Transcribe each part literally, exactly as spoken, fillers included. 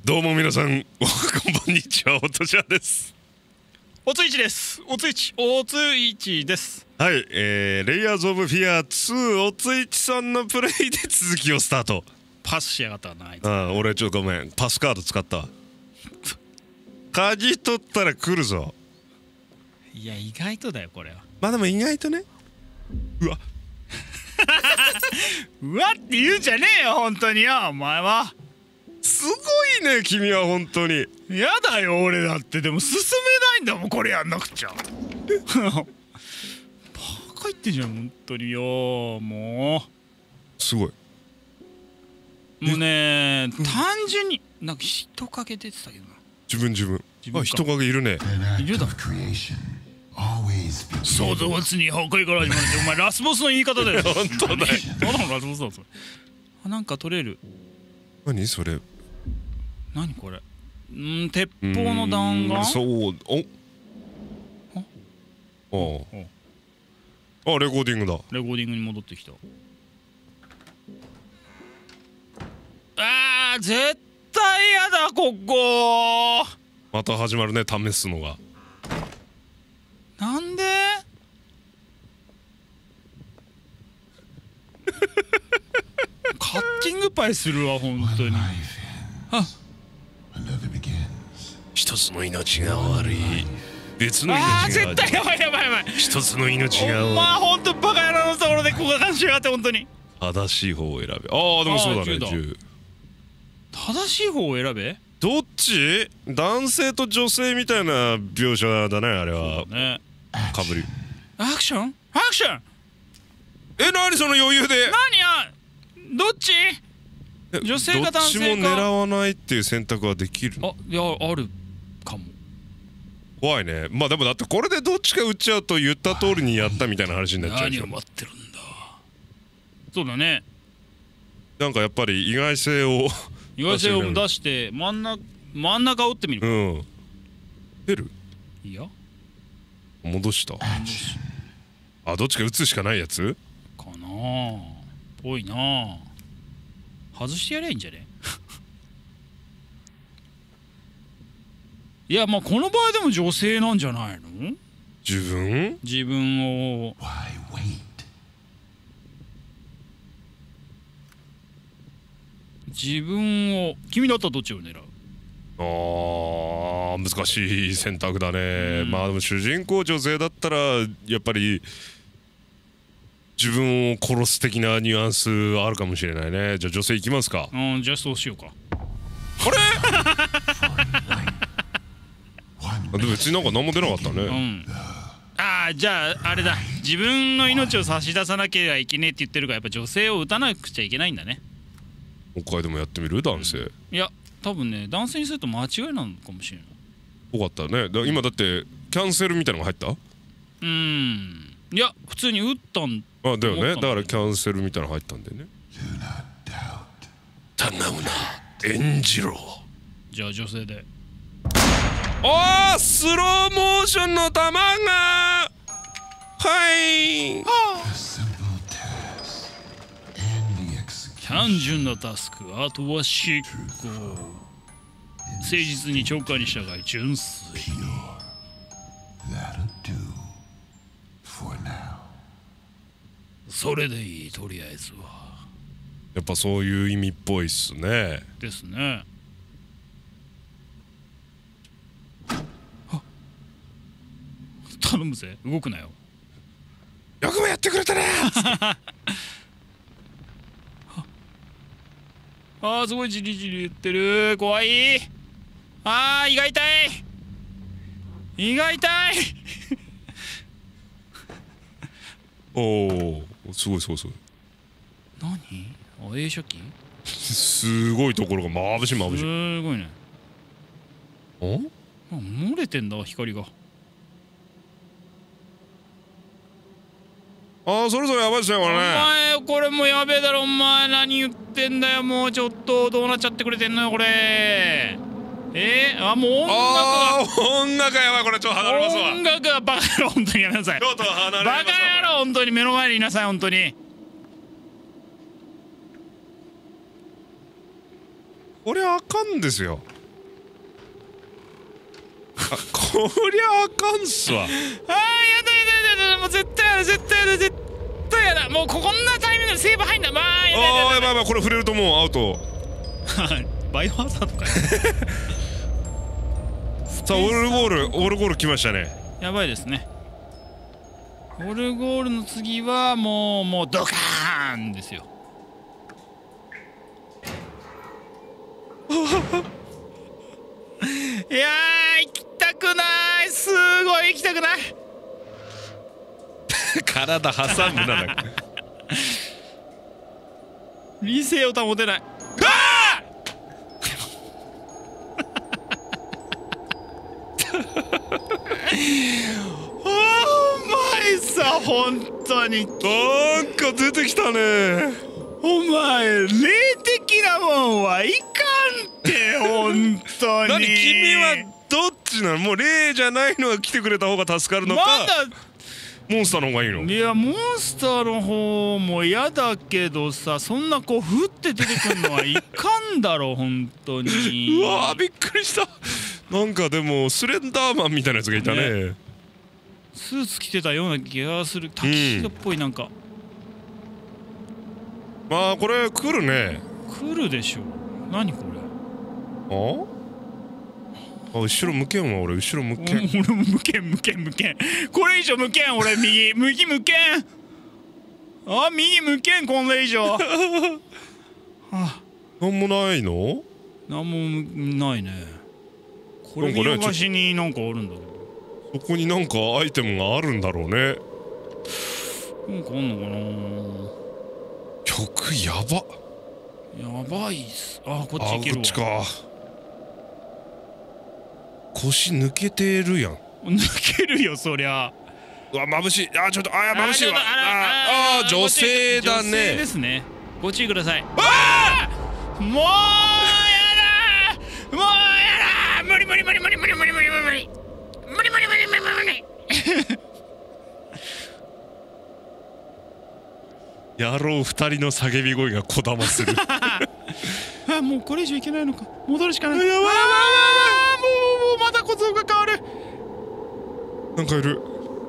どうも皆さん、こんにちは、おとしゃです。 おついちです。おついち、おついちです。 はい、えー、レイヤーズオブフィアツー、おついちさんのプレイで続きをスタート。 パスしやがったな、あいつ。 ああ、俺ちょっとごめん、パスカード使ったわ。鍵取ったら来るぞ。 いや、意外とだよ、これは。 まあでも意外とね。うわうわって言うんじゃねえよ、本当によ、お前は。 すごいね、君は本当に。 やだよ、俺だって。でも進めないんだもん、これやんなくちゃ。バカ言ってんじゃん、本当によ、もう。すごい。 もうね、単純になんか人影出てたけどな。 自分自分。あ、人影いるね。 いるだ。想像は常に崩壊から始まるって、お前ラスボスの言い方だよ。 本当だよ。 ただのラスボスだぞ。あ、なんか取れる。 何それ。 何これ。うん、鉄砲の弾丸。 そう。お。ああ。あ、レコーディングだ。 レコーディングに戻ってきた。あー、絶対やだ、ここ。 また始まるね、試すのが。 なんでカッティングパイするわ、本当に。あ、 一つの命が悪い。別の命があー、絶対やばいやばいやばい。 一つの命が悪い。 お前ほんとバカ野郎のところでここが感じやがって、本当に。 正しい方を選べ。ああ、でもそうだね。じゅう。 正しい方を選べ。 どっち？男性と女性みたいな描写だね、あれは。 ね。 かぶり。 アクション？アクション？ え、なにその余裕で？ 何や？どっち？女性か男性か。 どっちも狙わないっていう選択はできる。 あ、いや、あるかも。 怖いね。まあでもだってこれでどっちか撃っちゃうと言った通りにやったみたいな話になっちゃうでしょ。 何を待ってるんだ。そうだね。 なんかやっぱり意外性を意外性を出して真ん中真ん中を打ってみる。 うん。出る？ いや。 戻した。あ、どっちか打つしかないやつ？ かなあ。ぽいなあ。外してやりゃいいんじゃね？いや、まあこの場合でも女性なんじゃないの？ 自分？ 自分を。自分を。君だったらどっちを狙う？ あー、難しい選択だね。 うん、 まあでも主人公女性だったらやっぱり自分を殺す的なニュアンスあるかもしれないね。じゃあ女性いきますか。 うん、じゃあそうしようか。 あれでも別になんか何も出なかったね。 うん。ああ、じゃああれだ。自分の命を差し出さなければいけねえって言ってるから、やっぱ女性を撃たなくちゃいけないんだね。 もう一回でもやってみる？男性。 いや、多分ね、男性にすると間違いなのかもしれない。 よかったね。だ今だってキャンセルみたいなのが入った？ うーん。いや、普通に撃ったんあ、だよね。だからキャンセルみたいなの入ったんでね。頼むな、演じろ。 じゃあ女性で。 あー、スローモーションの玉が、はい、 単純なタスク、あとは執行。誠実に長官に従い純粋。それでいい、とりあえずは。 やっぱそういう意味っぽいっすね。 ですね。頼むぜ、動くなよ。 よくもやってくれたね。 あー、すごいジリジリ言ってる。怖い。あー、胃が痛い。胃が痛い。 おお、すごいすごいすごい。 何？あ、映写機？ すごいところが眩しい眩しい。 すごいね。 お？ あ、漏れてんだ、光が。 あー、そろそろやばいっすね、これね。 お前、これもやべえだろ。お前何言ってんだよ。もうちょっとどうなっちゃってくれてんのよ、これ。えー、あ、もう音楽が。 あー、音楽がやばい。これちょっと離れますわ。 音楽がバカ野郎、本当にやめなさい。 ちょっと離れますわ。 バカ野郎、本当に目の前にいなさい、本当に。 これあかんですよ。 こりゃあかんっすわ。 あーやだやだやだやだ、もう絶対やだ絶対やだ絶対やだ、もうこんなタイミングでセーブ入んだ。まあやだやだやだああやばいやばい、これ触れるともうアウト。 バイオハザードかよさあオルゴールオルゴール来ましたね。 やばいですね。オルゴールの次はもうもうドカーンですよ。いやー行きたくない、すごい行きたくない。 体挟むな。 理性を保てない。お前さ、本当になんか出てきたね。 お前霊的なもんはいかんって本当に。 何君はどっちなの？もう霊じゃないのが来てくれた方が助かるのか、 まだモンスターの方がいいの？ いやモンスターの方も嫌だけどさ、そんなこうふって出てくるのはいかんだろ本当に。 うわーびっくりした。なんかでもスレンダーマンみたいなやつがいたね。 ねスーツ着てたような気がする。タキシードっぽいなんか、 まあこれ来るね。 来るでしょ。何これ。 ああ後ろ向けんわ。俺後ろ向けん。 俺も無けん無けん無けん。これ以上無けん。俺右右無けん。あ右無けんこれ以上。はあ、 なんもないの？ なんもないね。これ見逃しになんかあるんだけど。 そこになんかアイテムがあるんだろうね。 なんかあんのかな。 曲やば。 やばいっす。あこっちあ行けるわ。 こっちか。腰抜けてるやん。 抜けるよそりゃ。 うわ眩しい。あちょっとあ眩しいわ。 あああ女性だね。 女性ですね。ご注意ください。ああもうやだもうやだ、無理無理無理無理無理無理無理無理無理無理無理無理無理無理。 野郎二人の叫び声がこだまする。 あもうこれ以上いけないのか。戻るしかない。やばいやばいやばい。もうもうまた小僧が変わる。 なんかいる。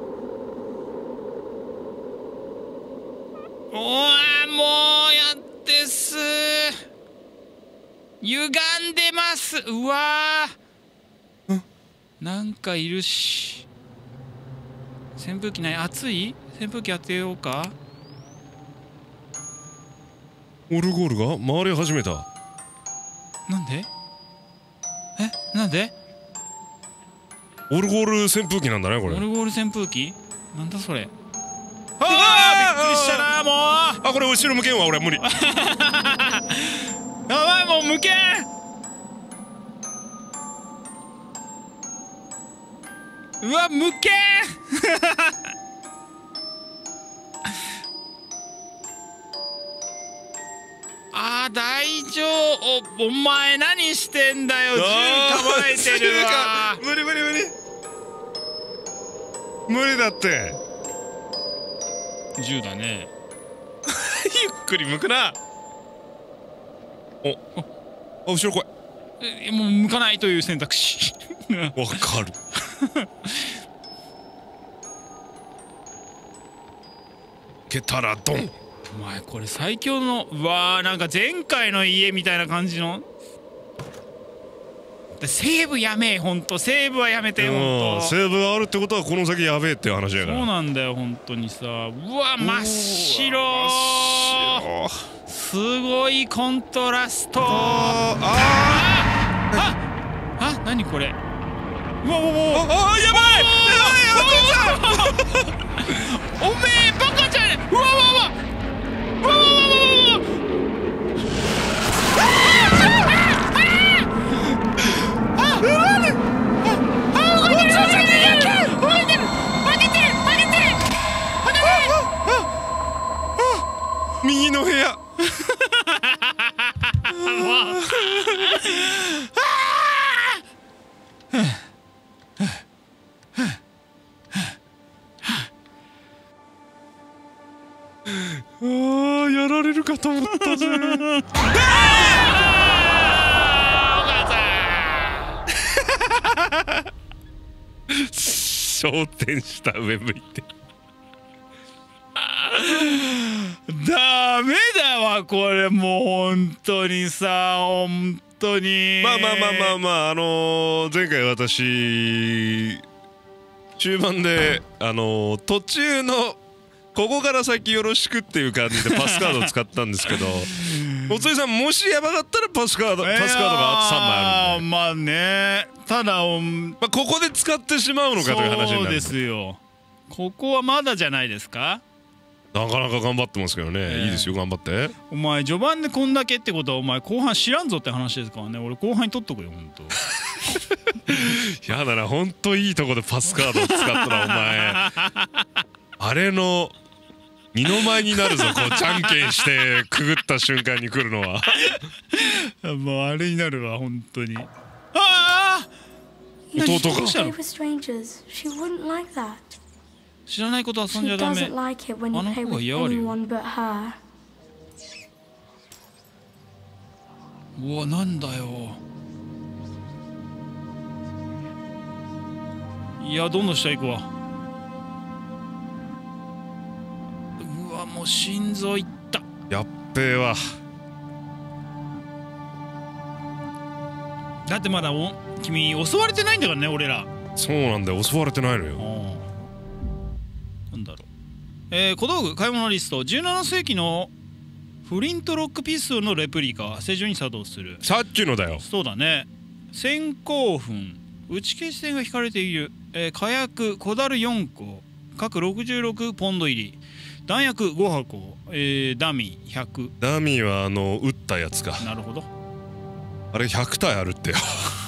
おわもうやってす。歪んでます。うわーなんかいるし。扇風機ない。暑い？扇風機当てようか。 オルゴールが回り始めた。 なんで？えなんで？ オルゴール扇風機なんだねこれ。 オルゴール扇風機？なんだそれ。ああびっくりしたなもう。 あこれ後ろ向けんわ俺無理。 やばいもう向けん。うわ向けん。あー大丈夫。お前何してんだよ。銃構えてるわ。 無理無理無理無理だって。 銃だね。 ゆっくり向くな。おあ後ろ来い。 えもう向かないという選択肢。 わかる。けたらドン。 お前これ最強の。うわーなんか前回の家みたいな感じの。でセーブやめえほんと。セーブはやめてほんと。 セーブがあるってことはこの先やべえって話やから。 そうなんだよ本当にさ。うわ真っ白。すごいコントラスト。ああああ何これ。うわうわうわああやばい。おめえバカじゃねえ。うわうわうわうわうわうわうわ。 右の部屋。 昇天した上向いてダメだわこれもう本当にさ本当にまあまあまあまあまああのー、前回私中盤であのー、途中のここから先よろしくっていう感じでパスカードを使ったんですけどおつりさんもしやばかったらパスカードパスカードがあとさんまいあるんで、 まあねただ、まあ、ここで使ってしまうのかという話になる。 そうですよここはまだじゃないですか。 なかなか頑張ってますけどね、えー、いいですよ頑張って。 お前序盤でこんだけってことはお前後半知らんぞって話ですからね。俺後半に取っとくよほんとやだなほんといいとこでパスカードを使ったらお前あれの二の舞になるぞこうじゃんけんしてくぐった瞬間に来るのはもうあれになるわ本当に。ああ弟が知らないこと遊んじゃダメ。あの子が嫌がるよ。うわなんだよ。いやどんどん下行くわ。うわもう心臓いった。 やっべえわ。 だってまだお君襲われてないんだからね俺ら。 そうなんだよ襲われてないのよ。 なんだろう、えー、小道具買い物リスト。じゅうなな世紀のフリントロックピストルのレプリカ正常に作動する。 さっきのだよ。 そうだね。先行粉打ち消し線が引かれている、えー、火薬小樽よんこ各ろくじゅうろくポンド入り弾薬ご箱、えー、ダミーひゃく。 ダミーはあの撃ったやつか。 なるほど。 あれひゃく体あるってよ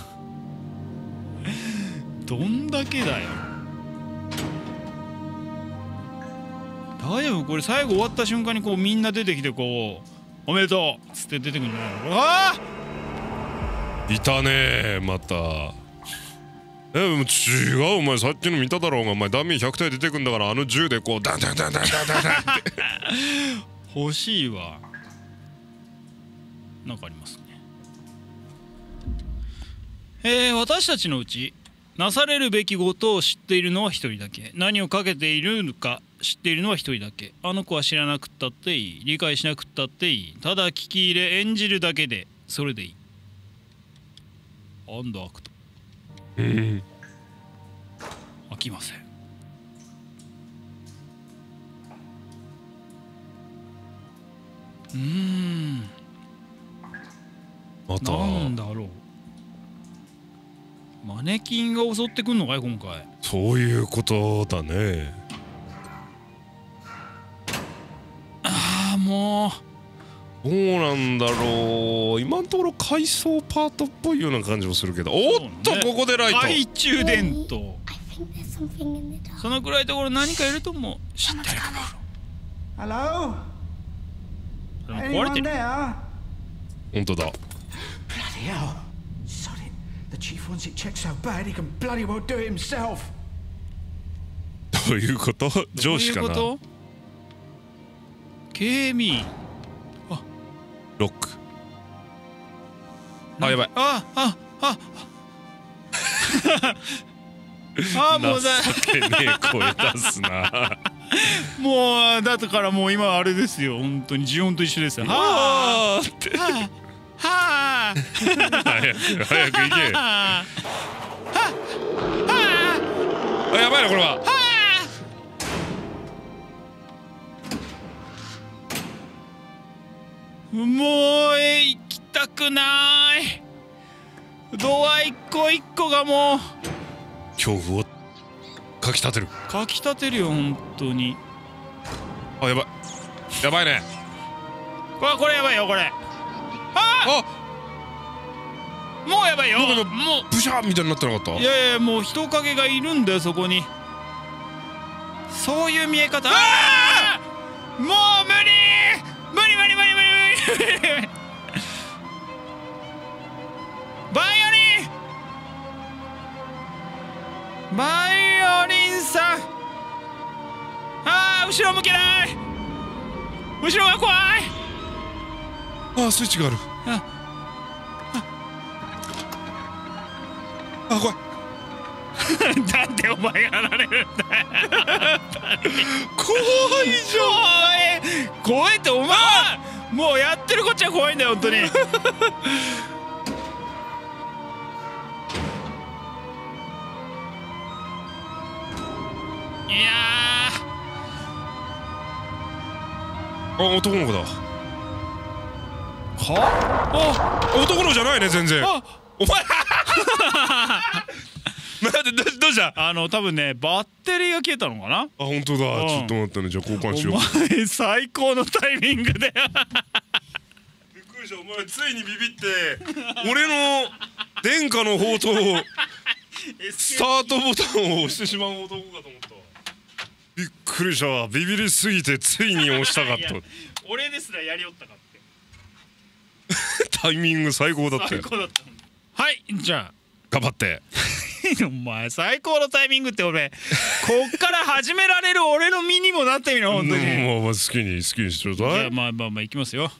どんだけだよ。大丈夫これ最後終わった瞬間にこうみんな出てきてこうおめでとうっつって出てくるんじゃないの。ああいたねまた。えでも違うお前さっきの見ただろうがお前ダミーひゃく体出てくんだからあの銃でこうダンダンダンダンダンダンダンって欲しいわ。なんかありますね。えー、私たちのうちなされるべきことを知っているのは一人だけ。何をかけているのか知っているのは一人だけ。あの子は知らなくったっていい。理解しなくったっていい。ただ聞き入れ演じるだけでそれでいい。アンドアクト。 うん飽きません。うーんまたなんだろう。マネキンが襲ってくんのかい今回。 そういうことだね。 ああもうどうなんだろう。今のところ回想パートっぽいような感じもするけど。おっと、ね、ここでライト。 懐中電灯。そのくらいところ何かいると思う。知ってるかも。 Hello? 壊れてる。 本当だ。 Bloody hell. Sod it. The chief wants it checked so bad he can bloody well do it himself. どういうこと？上司かな。 どういうこと？ケーミー。あ、 ロック。あ、やばい。 あ、あ、あ。あ、もうだ。 情けねえ声出すな。 もうだからもう今あれですよ。本当にジオンと一緒ですよ。 はあって。 はあ。 早く早く行け。あ、やばいなこれは。もう行きたくない。ドア一個一個がもう恐怖をかきたてる。かきたてるよ本当に。あ、やばいやばいね。これこれやばいよこれ。ああ、もうやばいよ。もうブシャーみたいになってなかった。いやいやもう人影がいるんだよそこに。そういう見え方。ああもう無理無理無理無理無理無理バイオリンバイオリンさん。ああ後ろ向けない。後ろが怖い。ああスイッチがある。あああ怖いだってお前がやられるんだよ怖いじゃん。怖いってお前もうやってるこっちは怖いんだよ本当に。いやあ、男の子だ。 は？ あ、男の子じゃないね全然。 あ、 お前待って、どどうした？ あの多分ねバッテリーが消えたのかな。 あ、本当だ。 うん、 ちょっと待ってね、じゃあ交換しよう。 お前最高のタイミングでびっくりした。お前ついにビビって俺の殿下の宝刀スタートボタンを押してしまう男かと思ったわ。びっくりしたわ。ビビりすぎてついに押したかった。 俺ですらやりよったかってタイミング最高だったよ。 最高だった。はい、じゃあ頑張ってお前最高のタイミングって俺こっから始められる俺の身にもなってみろ本当に。 もうまあ好きに好きにしちょうだい。 じゃあまあまあまあいきますよ。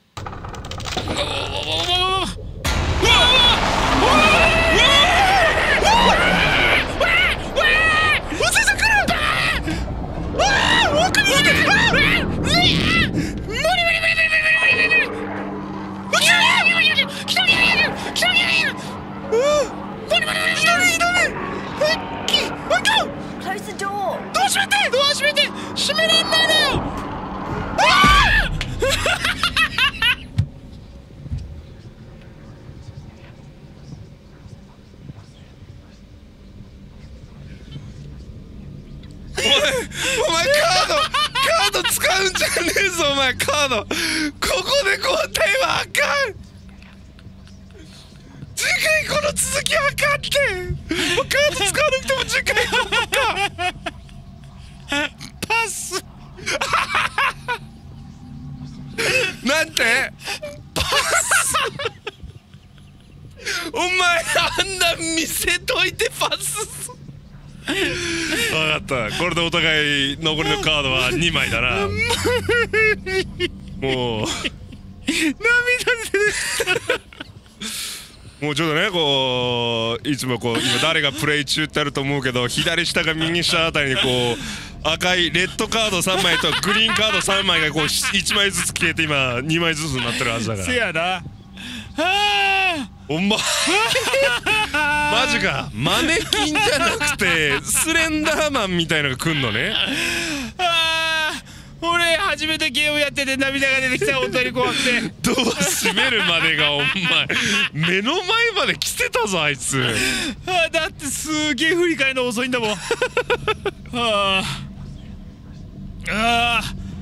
Close the door. ドア閉めてドア閉めて閉めらんないのよ。 お前、お前カードカード使うんじゃねえぞお前。カードここで交代はあかん。次回この続きあかんって。もうカード使わなくても次回このかパスなんてパスお前あんな見せといてパス分かった。これでお互い残りのカードはにまいだな。もう涙出てもうちょっとね、こういつもこう今誰がプレイ中ってあると思うけど、左下か右下あたりにこう赤いレッドカードさんまいとグリーンカードさんまいがこういちまいずつ消えて今にまいずつになってるはずだから。 せやな。はあお前マジか。マネキンじゃなくてスレンダーマンみたいのが来んのね。 あー俺初めてゲームやってて涙が出てきた。本当に怖くてドア閉めるまでがお前目の前まで来てたぞあいつ。 あだってすげえ振り返るの遅いんだもん。はああ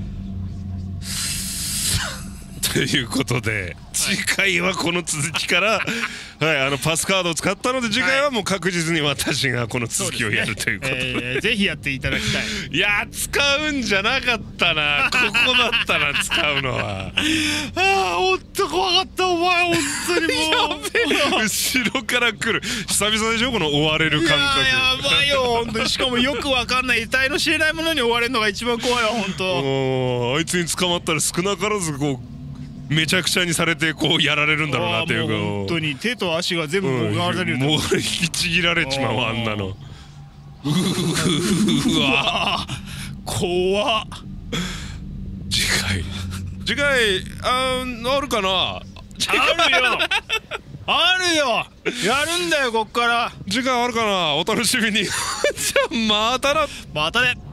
ということで次回はこの続きからはいあのパスカードを使ったので次回はもう確実に私がこの続きをやるということで、 えー、ぜひやっていただきたい。 いや使うんじゃなかったな。ここだったな使うのは。 ああほんと怖かったお前。本当にもう後ろから来る久々でしょこの追われる感覚。 いややばいよ本当に。しかもよくわかんない得体の知れないものに追われるのが一番怖いわ本当。 もうあいつに捕まったら少なからずこうめちゃくちゃにされてこうやられるんだろうなっていうか。 本当に手と足が全部もがられる。 もう引きちぎられちまうあんなの。 うわ怖っ。 次回次回ああるかな。 あるよあるよやるんだよこっから。 次回あるかな。お楽しみに。じゃあまたな。 またね。